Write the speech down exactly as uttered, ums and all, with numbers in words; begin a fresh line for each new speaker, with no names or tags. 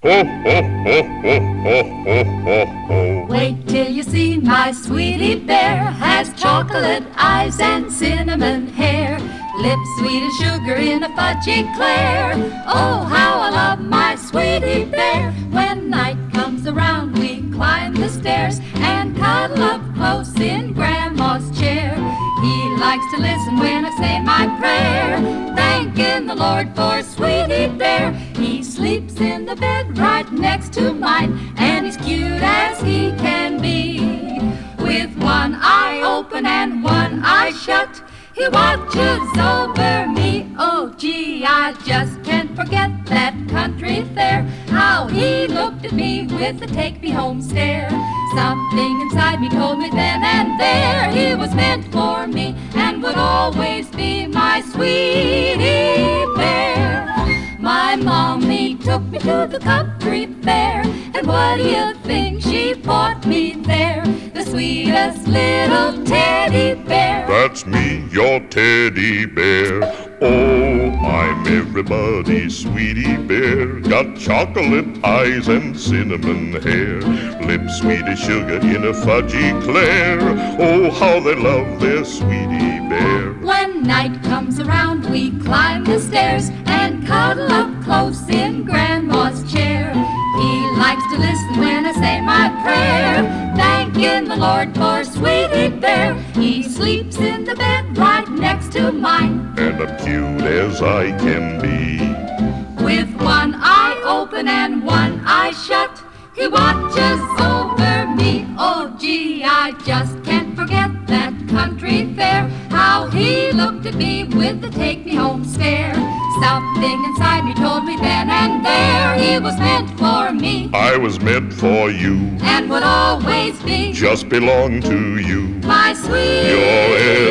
Ho, ho, ho, ho, ho, ho, ho, ho.
Wait till you see my sweetie bear. Has chocolate eyes and cinnamon hair, lips sweet as sugar in a fudgy eclair. Oh, how I love my sweetie bear. When night comes around, we climb the stairs and cuddle up close in Grandma's chair. He likes to listen when I say my prayer, thanking the Lord for sweetie bear. He sleeps in the bed right next to mine, and he's cute as he can be. With one eye open and one eye shut, he watches over me. Oh gee, I just can't forget that country fair. How he looked at me with the take me home stare. Something inside me told me then and there he was meant for me and would always be my sweetie bear. My mommy took me to the country fair, and what do you think she bought me there? The sweetest little teddy bear.
That's me, your teddy bear. Oh, I'm everybody's sweetie bear. Got chocolate eyes and cinnamon hair, lips sweet as sugar in a fudgy eclair. Oh, how they love their sweetie bear.
When night comes around, we climb the stairs and cuddle up close in Grandma's chair. He likes to listen when I say my prayer, thanking the Lord for sweetie bear. He sleeps in the bed right next to mine,
and I'm cute as I can be.
With one eye open and one eye shut, he watches over me. Oh gee, I just can't forget that country fair. How he looked at me with the take me home stare. Something inside me told me then and there he was meant for me.
I was meant for you,
and would always be
just belong to you.
My sweet
Your